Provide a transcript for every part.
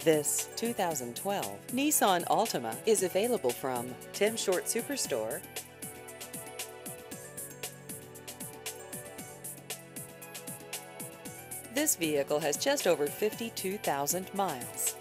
This 2012 Nissan Altima is available from Tim Short Superstore. This vehicle has just over 52,000 miles.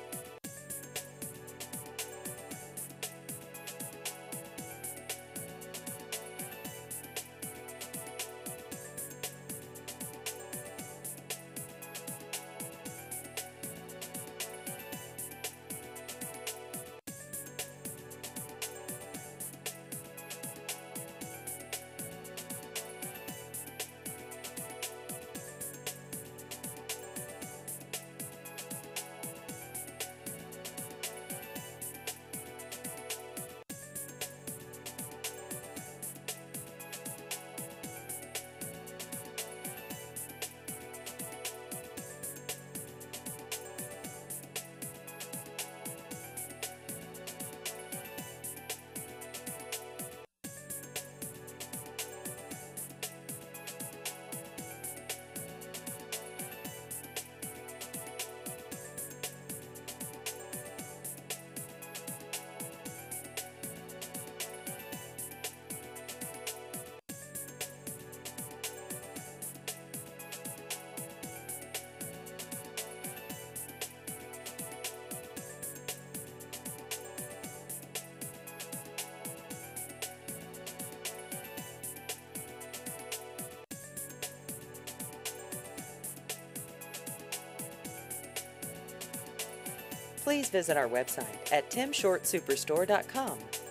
Please visit our website at timshortsuperstore.com.